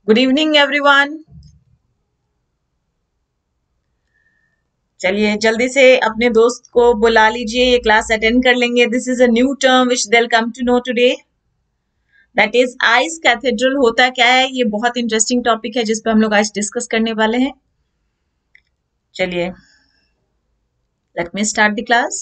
Good evening everyone. चलिए जल्दी से अपने दोस्त को बुला लीजिए, ये क्लास अटेंड कर लेंगे। This is a new term which they come to know today, that is ice cathedral. होता क्या है, ये बहुत इंटरेस्टिंग टॉपिक है जिस पे हम लोग आज डिस्कस करने वाले हैं। चलिए let me start the class.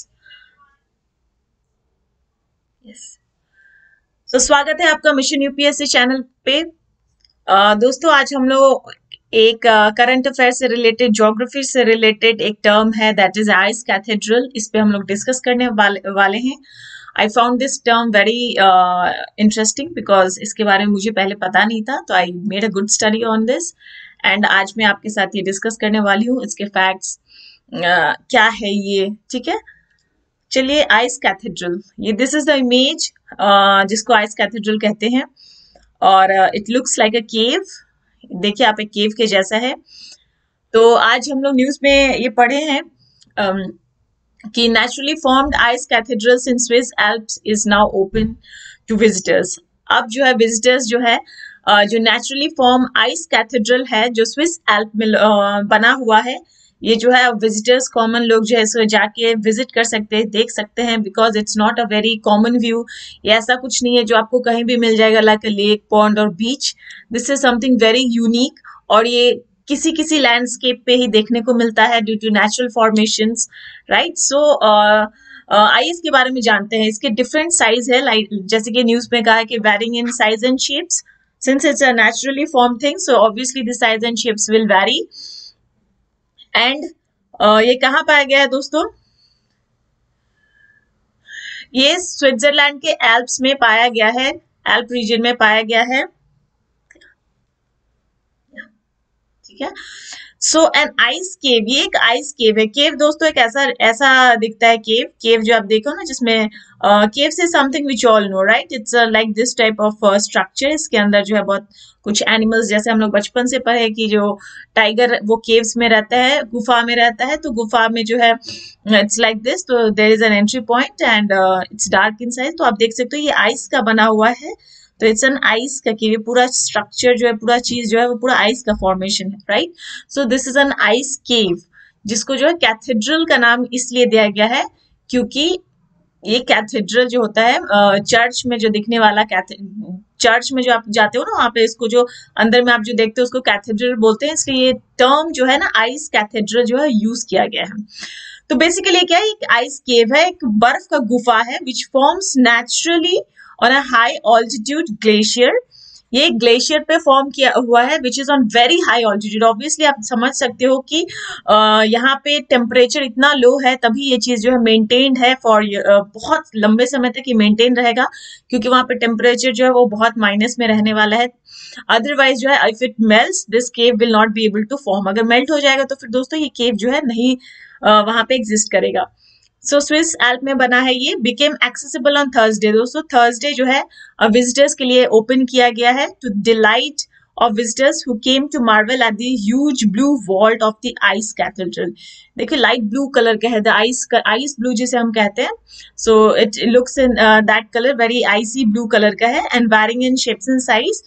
Yes, तो स्वागत है आपका मिशन यूपीएससी चैनल पे। दोस्तों आज हम लोग एक करंट अफेयर से रिलेटेड, ज्योग्राफी से रिलेटेड एक टर्म है दैट इज आइस कैथेड्रल, इस पे हम लोग डिस्कस करने वाले हैं। I found this term very interesting because इसके बारे में मुझे पहले पता नहीं था, तो I made a good study on this and आज मैं आपके साथ ये डिस्कस करने वाली हूँ। इसके फैक्ट्स क्या है ये, ठीक है। चलिए आइस कैथेड्रल, ये दिस इज द इमेज जिसको आइस कैथेड्रल कहते हैं और it looks like a cave. देखिए आप, एक केव के जैसा है। तो आज हम लोग न्यूज में ये पढ़े हैं कि naturally formed ice cathedrals in Swiss Alps is now open to visitors. अब जो है विजिटर्स जो है जो नेचुरली फॉर्म आइस कैथेड्रल है जो स्विस एल्प में बना हुआ है, ये जो है विजिटर्स, कॉमन लोग जो है इसको जाके विजिट कर सकते हैं, देख सकते हैं, because it's not a very common view. ये ऐसा कुछ नहीं है जो आपको कहीं भी मिल जाएगा लाइक अ लेक, पॉन्ड और बीच। This is something very unique और ये किसी किसी लैंडस्केप पे ही देखने को मिलता है due to natural formations, right. So आइए इसके बारे में जानते हैं। इसके डिफरेंट साइज है, लाइक जैसे कि न्यूज में कहा है कि varying in size and shapes. Since it's a naturally form thing, so obviously the size and shapes will vary. And ये कहाँ पाया गया है दोस्तों? ये स्विट्जरलैंड के एल्प्स में पाया गया है, एल्प रीजन में पाया गया है, ठीक है। सो एन आइस केव, ये एक आइस केव है। केव दोस्तों एक ऐसा ऐसा दिखता है केव। केव जो आप देखो ना, जिसमें केव से something which all know, right. It's like this type of structure. इसके अंदर जो है बहुत कुछ एनिमल्स, जैसे हम लोग बचपन से पढ़े कि जो टाइगर वो केव्स में रहता है, गुफा में रहता है, तो गुफा में जो है इट्स लाइक दिस, तो there is an entry point and it's dark inside. तो आप देख सकते हो ये आइस का बना हुआ है, तो इट्स एन आइस का केव। पूरा स्ट्रक्चर जो है, पूरा चीज जो है वो पूरा आइस का फॉर्मेशन है, right. So this is an ice cave, जिसको जो है कैथेड्रल का नाम इसलिए दिया गया है क्योंकि ये कैथेड्रल जो होता है चर्च में जो दिखने वाला, चर्च में जो आप जाते हो ना, वहां पे इसको जो अंदर में आप जो देखते हो उसको कैथेड्रल बोलते हैं, इसलिए ये टर्म जो है ना आइस कैथेड्रल जो है यूज किया गया है। तो बेसिकली क्या है, एक आइस केव है, एक बर्फ का गुफा है which forms naturally on a high altitude glacier. ये ग्लेशियर पे फॉर्म किया हुआ है which is on very high altitude. Obviously आप समझ सकते हो कि यहाँ पे टेम्परेचर इतना लो है, तभी ये चीज जो है मेंटेन्ड है फॉर बहुत लंबे समय तक ये मेंटेन रहेगा, क्योंकि वहां पे टेम्परेचर जो है वो बहुत माइनस में रहने वाला है। अदरवाइज जो है if it melts this cave will not be able to form. अगर मेल्ट हो जाएगा तो फिर दोस्तों ये केव जो है नहीं वहां पे एग्जिस्ट करेगा। सो स्विस एल्प में बना है ये। Became accessible on Thursday. दोस्तों थर्सडे जो है विजिटर्स के लिए ओपन किया गया है to delight of visitors who came to marvel at the huge blue vault of the ice cathedral। देखिए लाइट ब्लू कलर का है, द आइस ब्लू जिसे हम कहते हैं। So it looks in that colour, very icy blue colour का है and varying in shapes and size.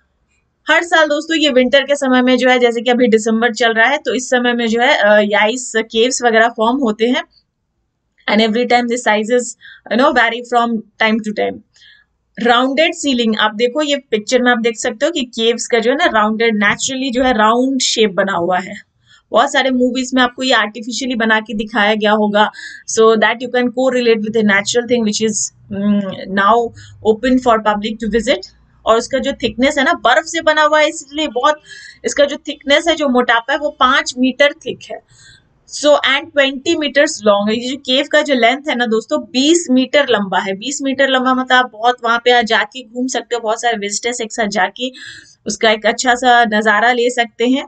हर साल दोस्तों ये विंटर के समय में जो है, जैसे कि अभी दिसंबर चल रहा है, तो इस समय में जो है ये आइस केव्स वगैरह फॉर्म होते हैं and every time the sizes vary from time to time. Rounded ceiling, आप देखो ये पिक्चर में आप देख सकते हो कि केव्स का जो है ना राउंडेड, नेचुरली जो है राउंड शेप बना हुआ है। बहुत सारे मूवीज में आपको ये आर्टिफिशियली बना के दिखाया गया होगा, so that you can correlate with a natural thing which is now open for public to visit. और उसका जो थिकनेस है ना, बर्फ से बना हुआ है इसलिए बहुत, इसका जो थिकनेस है, जो मोटापा है, वो 5 मीटर थिक है। सो एंड 20 मीटर्स लॉन्ग है। ये जो केव का जो लेंथ है ना दोस्तों, 20 मीटर लंबा है। 20 मीटर लंबा मतलब आप बहुत वहां पे जाके घूम सकते हो, बहुत सारे विजिटर्स एक साथ जाके उसका एक अच्छा सा नजारा ले सकते हैं,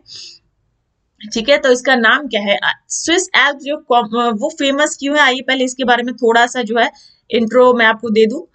ठीक है। तो इसका नाम क्या है? स्विस एल्प जो वो फेमस क्यों है, आइए पहले इसके बारे में थोड़ा सा जो है इंट्रो मैं आपको दे दूं।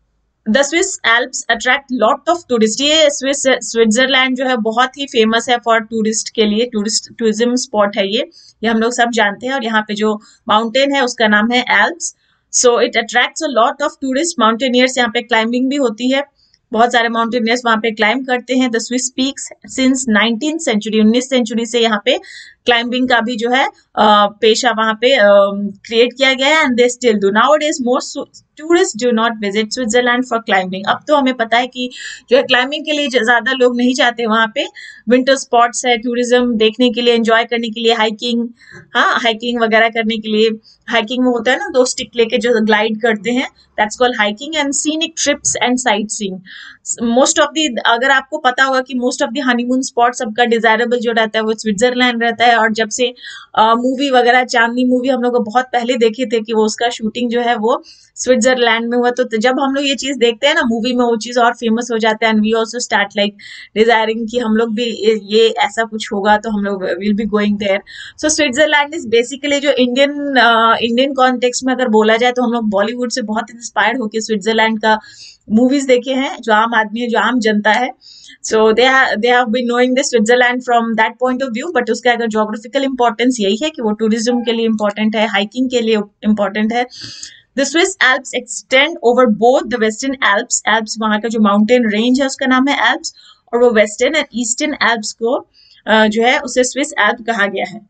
The Swiss Alps attract lot of tourist. ये स्विट्जरलैंड जो है बहुत ही फेमस है फॉर टूरिस्ट के लिए, टूरिज्म स्पॉट है ये हम लोग सब जानते हैं। और यहाँ पे जो माउंटेन है उसका नाम है Alps. So it attracts a lot of tourist mountaineers. यहाँ पे क्लाइंबिंग भी होती है, बहुत सारे माउंटेनियर्स वहां पे क्लाइंब करते हैं। The Swiss peaks since 19th century, 19th century से यहाँ पे क्लाइंबिंग का भी जो है पेशा वहां पे क्रिएट किया गया है, and they still do. Nowadays most tourist do not visit Switzerland for climbing. अब तो हमें पता है कि जो है क्लाइंबिंग के लिए ज्यादा लोग नहीं जाते वहां पे। विंटर स्पॉट्स है टूरिज्म देखने के लिए, एंजॉय करने के लिए, हाइकिंग, हाँ हाइकिंग वगैरह करने के लिए। हाइकिंग में होता है ना 2 स्टिक लेके जो ग्लाइड करते हैं, that's called hiking. And scenic trips and sightseeing. Most of the, अगर आपको पता होगा कि most of the honeymoon spot सबका डिजायरेबल जो रहता है वो स्विट्जरलैंड रहता है। और जब से मूवी वगैरह, चांदनी मूवी हम लोग बहुत पहले देखे थे कि वो उसका शूटिंग जो है वो स्विट्जरलैंड में हुआ, तो जब हम लोग ये चीज देखते हैं ना मूवी में, वो चीज और फेमस हो जाता है। And we also start like desiring कि हम लोग भी ये ऐसा कुछ होगा तो हम लोग will be going there. So Switzerland is basically जो इंडियन कॉन्टेक्स्ट में अगर बोला जाए तो हम लोग बॉलीवुड से बहुत इंस्पायर्ड होकर स्विट्जरलैंड का मूवीज देखे हैं। जो आम आदमी है, जो आम जनता है, so they have been knowing this Switzerland from that point of view. But उसका अगर जोग्राफिकल इंपॉर्टेंस यही है कि वो टूरिज्म के लिए इंपॉर्टेंट है, हाइकिंग के लिए इंपॉर्टेंट है। The Swiss Alps extend over both the western Alps, Alps वहां का जो माउंटेन रेंज है उसका नाम है एल्प्स, और वो वेस्टर्न एंड ईस्टर्न एल्प्स को जो है उसे स्विस एल्प कहा गया है।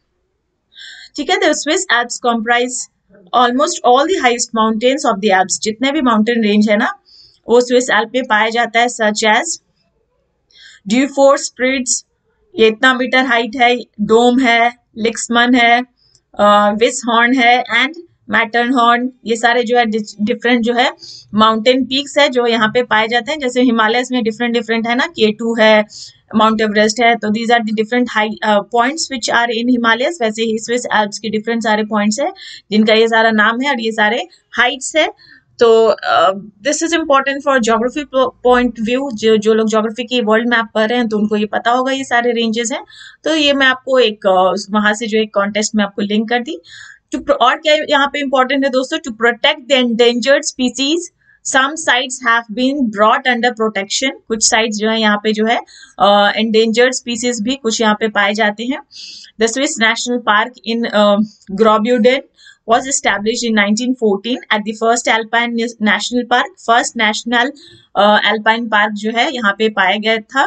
ठीक है, the Swiss Alps comprise almost all the highest mountains of the Alps. जितने भी माउंटेन रेंज है ना वो स्विस एल्प में पाया जाता है, सच एज ड्यूफोर्स स्प्रिट्स, ये इतना मीटर हाइट है, डोम है, लिक्समन है, विस हॉर्न है, एंड मैटरहॉर्न। ये सारे जो है डिफरेंट जो है माउंटेन पीक्स है जो यहाँ पे पाए जाते हैं। जैसे हिमालयस में डिफरेंट डिफरेंट है ना, K2 है, माउंट एवरेस्ट है, तो these are the different high points which are in Himalayas. वैसे ही स्विस एल्प्स के डिफरेंट सारे पॉइंट्स है जिनका ये सारा नाम है और ये सारे हाइट्स है। तो this is important for geography point view. जो लोग ज्योग्राफी की वर्ल्ड मैप पढ़ रहे हैं तो उनको ये पता होगा ये सारे रेंजेस हैं। तो ये मैं आपको एक वहां से जो एक कॉन्टेस्ट में आपको लिंक कर दी। और क्या यहाँ पे इंपॉर्टेंट है दोस्तों, to protect the endangered species some sites have been brought under protection। कुछ साइट्स जो है यहाँ पे जो है endangered species भी कुछ यहाँ पे पाए जाते हैं। The Swiss National Park in Graubünden was established in 1914 at the first Alpine National Park। First National Alpine Park जो है यहाँ पे पाया गया था,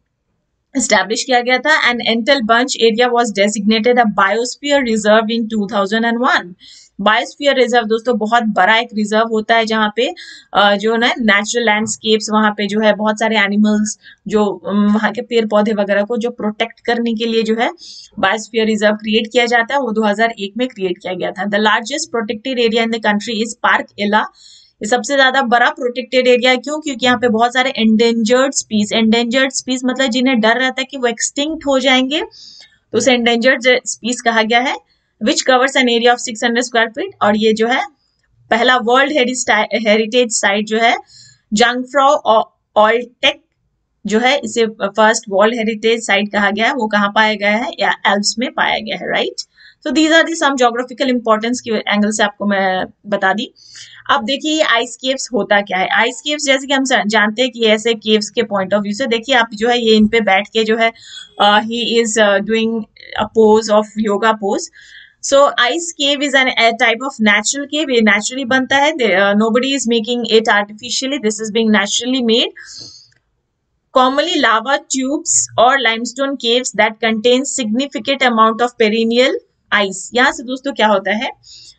एस्टैब्लिश किया गया था। And Entlebuch area was designated a biosphere reserve in 2001। Biosphere reserve दोस्तों बहुत बड़ा एक रिजर्व होता है जहाँ पे जो ना नेचुरल लैंडस्केप्स, वहां पे जो है बहुत सारे एनिमल्स, जो वहां के पेड़ पौधे वगैरह को जो प्रोटेक्ट करने के लिए जो है बायोस्फीयर रिजर्व क्रिएट किया जाता है, वो 2001 में क्रिएट किया गया था। The largest protected area in the country is Parc Ela. ये सबसे ज्यादा बड़ा प्रोटेक्टेड एरिया है। क्यों? क्योंकि यहाँ पे बहुत सारे एंडेंजर्ड स्पीस मतलब जिन्हें डर रहता है कि वो एक्सटिंक्ट हो जाएंगे, तो उसे एंडेंजर्ड स्पीस कहा गया है। Which covers an area of 600 square feet. और ये जो है पहला वर्ल्ड हेरिटेज साइट जो है जंगफ्रॉ ऑल्टेक जो है, इसे फर्स्ट वर्ल्ड हेरिटेज साइट कहा गया है। वो कहाँ पाया गया है? या एल्प्स में पाया गया है, राइट। तो these are the some geographical importance की एंगल से आपको मैं बता दी। अब देखिए आइस केव्स होता क्या है। आइस केव्स जैसे कि हम जानते हैं कि ऐसे केव्स के पॉइंट ऑफ व्यू से देखिए आप जो है ये इन पे बैठ के जो है he is doing a pose of yoga pose. So ice cave is an type of natural cave. ये नेचुरली बनता है, nobody is making it artificially, this is being naturally made. Commonly lava tubes or limestone caves that contain significant amount of perennial ice। यहाँ से दोस्तों क्या होता है,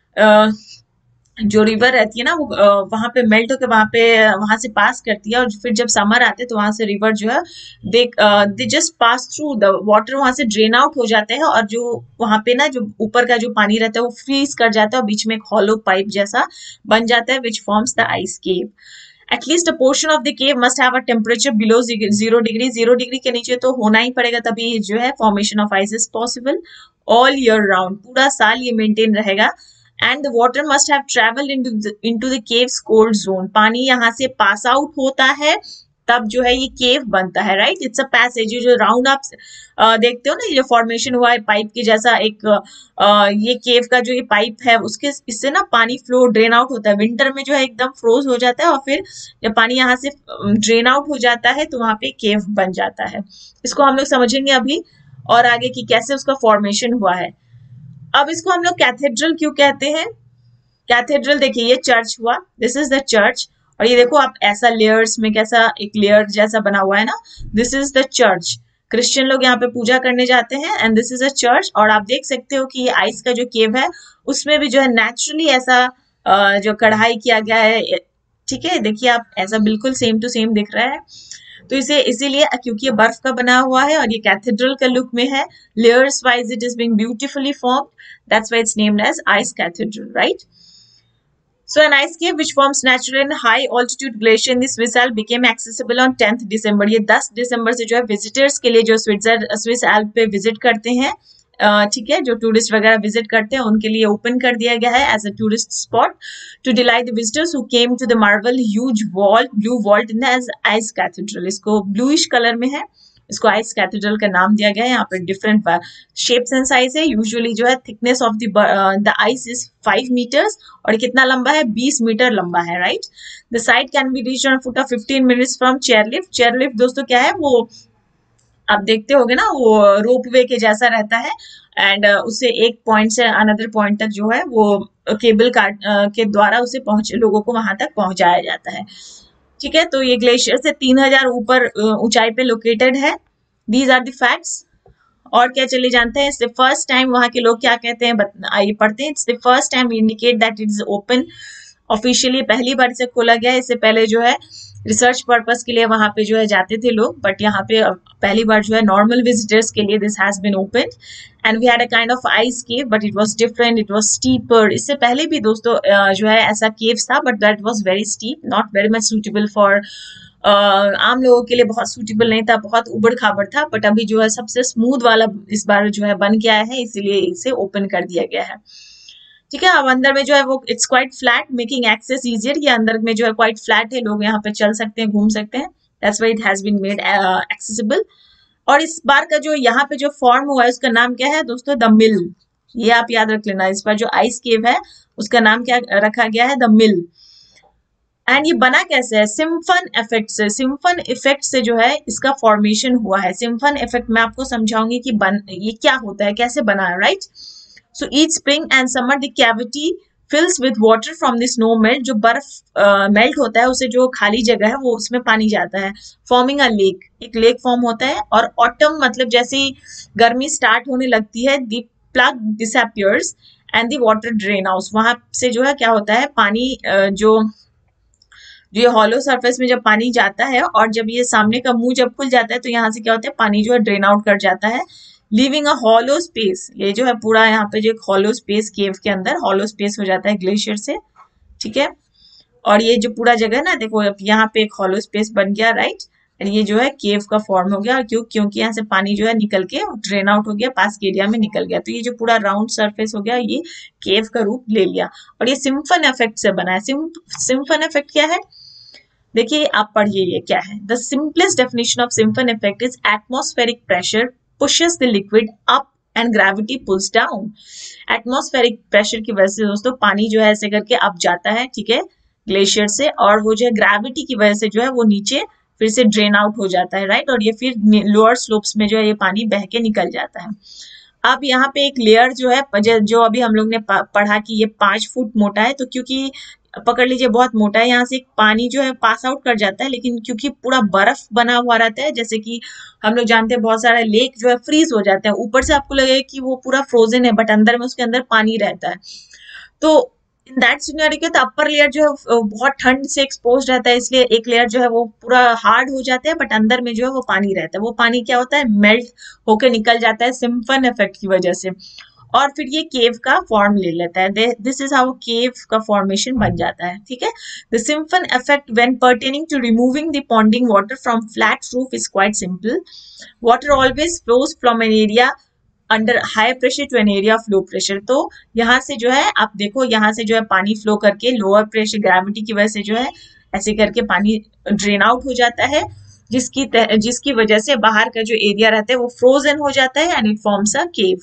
जो रिवर रहती है ना वो वहां पे मेल्ट होकर वहां से पास करती है, और फिर जब समर आते हैं तो वहां से रिवर जो है they just pass through, the water वहां से ड्रेन आउट हो जाते हैं, और जो वहां पे ना जो ऊपर का जो पानी रहता है वो फ्रीज कर जाता है और बीच में एक हॉलो पाइप जैसा बन जाता है, which forms the ice cave. At least a portion of the cave must have a temperature below 0 degree। 0 degree के नीचे तो होना ही पड़ेगा, तभी जो है formation of ice is possible. All year round, पूरा साल ये मेंटेन रहेगा। And the water must have travelled into the caves cold zone. पानी यहाँ से पास आउट होता है तब जो है ये केव बनता है, राइट। It's a passage. जो राउंड आप देखते हो ना, ये फॉर्मेशन हुआ है पाइप के जैसा एक, ये केव का जो ये पाइप है उसके इससे ना पानी फ्लो ड्रेन आउट होता है। विंटर में जो है एकदम फ्रोज हो जाता है, और फिर जब पानी यहाँ से ड्रेन आउट हो जाता है तो वहां पे केव बन जाता है। इसको हम लोग समझेंगे अभी और आगे कि कैसे उसका फॉर्मेशन हुआ है। अब इसको हम लोग कैथेड्रल क्यों कहते हैं? कैथेड्रल देखिए, ये चर्च हुआ, दिस इज द चर्च, और ये देखो आप ऐसा लेयर्स में कैसा एक लेयर जैसा बना हुआ है ना, this is the church. Christian लोग यहाँ पे पूजा करने जाते हैं and this is a church. और आप देख सकते हो कि ये आइस का जो केव है उसमें भी जो है नेचुरली ऐसा जो कढ़ाई किया गया है, ठीक है, देखिए आप ऐसा बिल्कुल सेम टू सेम दिख रहा है। तो इसे इसीलिए क्योंकि ये बर्फ का बना हुआ है और ये कैथेड्रल का लुक में है, layers wise it is being beautifully formed, that's why it's named as ice cathedral, right? So an ice cave which forms naturally in high altitude glacier in the Swiss Alps became accessible on 10th December। ये 10 दिसंबर से जो है visitors के लिए जो Swiss एल्प पे visit करते हैं, ठीक है, जो टूरिस्ट वगैरह विजिट करते हैं उनके लिए ओपन कर दिया गया है as a tourist spot to delight the visitors who came to the marble huge vault blue vault in as ice cathedral. इसको ब्लूइश कलर में है, इसको आइस कैथेड्रल का नाम दिया गया है। यहाँ पर डिफरेंट शेप्स एंड साइज है। यूजुअली जो है thickness of the ice is 5 metres और कितना लंबा है, 20 मीटर लंबा है, right? The site can be reached on foot of 15 minutes from chairlift. Chairlift दोस्तों क्या है, वो आप देखते होगे ना, वो रोपवे के जैसा रहता है एंड उससे एक पॉइंट से अनदर पॉइंट तक जो है वो केबल कार्ड के द्वारा उसे लोगों को वहां तक पहुंचाया जाता है, ठीक है। तो ये ग्लेशियर से 3000 ऊपर ऊंचाई पे लोकेटेड है। These are the facts. और क्या चले जानते हैं, इट्स द फर्स्ट टाइम, वहां के लोग क्या कहते हैं आइए पढ़ते हैं। It's the first time indicate that it is open officially, पहली बार इसे खोला गया है। इससे पहले जो है रिसर्च पर्पस के लिए वहां पे जो है जाते थे लोग, बट यहाँ पे पहली बार जो है नॉर्मल विजिटर्स के लिए this has been open and we had a kind of ice cave but it was different, it was steeper. इससे पहले भी दोस्तों जो है ऐसा केव्स था but that was very steep, not very much suitable for आम लोगों के लिए, बहुत सूटेबल नहीं था, बहुत उबड़ खाबड़ था। बट अभी जो है सबसे स्मूथ वाला इस बार जो है बन गया है, इसीलिए इसे ओपन कर दिया गया है, ठीक है। अब अंदर में जो है वो it's quite flat making access easier. ये अंदर में जो है क्वाइट फ्लैट है, लोग यहाँ पे चल सकते हैं, घूम सकते हैं, that's why it has been made accessible. और इस बार का जो यहाँ पे जो फॉर्म हुआ है उसका नाम क्या है दोस्तों, द मिल। ये आप याद रख लेना, इस बार जो आइस केव है उसका नाम क्या रखा गया है, द मिल। एंड ये बना कैसे है, सिम्फन इफेक्ट से। सिम्फन इफेक्ट से जो है इसका फॉर्मेशन हुआ है। सिम्फन इफेक्ट मैं आपको समझाऊंगी कि ये क्या होता है, कैसे बना है, right? So each spring and summer the cavity fills with water from the snow melt। जो बर्फ मेल्ट होता है उसे जो खाली जगह है वो उसमें पानी जाता है, फॉर्मिंग अ लेक, एक लेक फॉर्म होता है। और ऑटम मतलब जैसे ही गर्मी स्टार्ट होने लगती है, the plug disappears and the water drain out. वहां से जो है क्या होता है, पानी जो ये हॉलो सरफेस में जब पानी जाता है और जब ये सामने का मुंह जब खुल जाता है तो यहाँ से क्या होता है, पानी जो है ड्रेन आउट कर जाता है, लिविंग अ हॉलो स्पेस। ये जो है पूरा यहाँ पे जो एक हॉलो स्पेस केव के अंदर हॉलो स्पेस हो जाता है ग्लेशियर से, ठीक है। और ये जो पूरा जगह है ना, देखो यहाँ पे एक हॉलो स्पेस बन गया, राइट? और ये जो है केव का फॉर्म हो गया, और क्योंकि यहाँ से पानी जो है निकल के ड्रेन आउट हो गया, पास के एरिया में निकल गया, तो ये जो पूरा राउंड सरफेस हो गया ये केव का रूप ले लिया। और ये सिम्फन इफेक्ट से बना है। सिम्फन इफेक्ट क्या है, देखिए आप पढ़िए ये क्या है। The simplest definition of siphon effect is atmospheric pressure pushes the liquid up and gravity pulls down. Atmospheric pressure की वजह से दोस्तों पानी जो है ऐसे करके अप जाता है, ठीक है, ग्लेशियर से, और वो जो है ग्रेविटी की वजह से जो है वो नीचे फिर से ड्रेन आउट हो जाता है, राइट? और ये फिर लोअर स्लोप्स में जो है ये पानी बह के निकल जाता है। अब यहाँ पे एक लेयर जो है, जो अभी हम लोग ने पढ़ा कि ये 5 फुट मोटा है, तो क्योंकि पकड़ लीजिए बहुत मोटा है, यहाँ से पानी जो है पास आउट कर जाता है, लेकिन क्योंकि पूरा बर्फ बना हुआ रहता है, जैसे कि हम लोग जानते हैं बहुत सारे लेक जो है फ्रीज हो जाते हैं, ऊपर से आपको लगेगा कि वो पूरा फ्रोजन है बट अंदर में उसके अंदर पानी रहता है। तो इन दैट सिनेरियो तो अपर लेयर जो है बहुत ठंड से एक्सपोज रहता है, इसलिए एक लेयर जो है वो पूरा हार्ड हो जाता है बट अंदर में जो है वो पानी रहता है। वो पानी क्या होता है, मेल्ट होकर निकल जाता है सिम्फन इफेक्ट की वजह से, और फिर ये केव का फॉर्म ले लेता है। दिस इज हाउ केव का फॉर्मेशन बन जाता है, ठीक है। The siphon effect when pertaining to removing the ponding water from flat roof is quite simple. Water always flows from an area under high pressure to an area of low pressure. तो यहाँ से जो है आप देखो, यहाँ से जो है पानी फ्लो करके लोअर प्रेशर ग्रेविटी की वजह से जो है ऐसे करके पानी ड्रेन आउट हो जाता है, जिसकी वजह से बाहर का जो एरिया रहता है वो फ्रोजन हो जाता है and it forms a cave.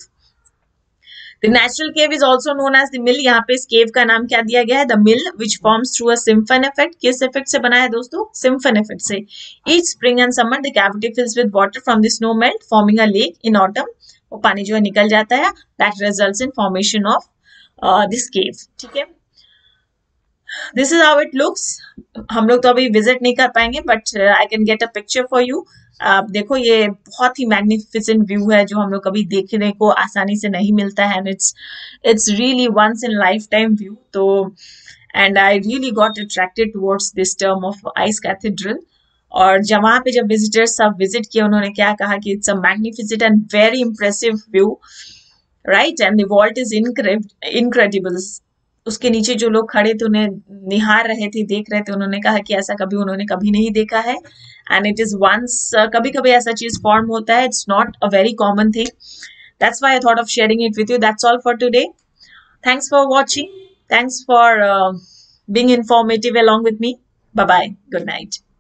The natural cave is also known as the mill। यहाँ पे इस केव का नाम क्या दिया गया है, the mill, which forms through a Simpson effect। किस इफेक्ट से बना है दोस्तों, Simpson effect से। Each spring and summer the cavity fills with water from the snow melt, forming a lake in autumn। वो पानी जो है निकल जाता है, that results in formation of this cave, ठीक है। This is how it looks. हम लोग तो अभी विजिट नहीं कर पाएंगे but I can get a picture for you. आप देखो ये बहुत ही मैग्निफिसेंट व्यू है जो हम लोग कभी देखने को आसानी से नहीं मिलता है. And it's really once in life time view. तो and I really got attracted towards this term of ice cathedral. और जब वहां पे जब विजिटर्स सब विजिट किए उन्होंने क्या कहा कि it's a magnificent and very impressive view, right. And the vault is incredible. उसके नीचे जो लोग खड़े थे उन्हें निहार रहे थे, देख रहे थे, उन्होंने कहा कि ऐसा कभी उन्होंने कभी नहीं देखा है. एंड इट इज वंस, कभी कभी ऐसा चीज फॉर्म होता है. It's not a very common thing. That's why I thought of sharing it with you. That's all for today. Thanks for watching. Thanks for being informative along with me. Bye bye. Good night.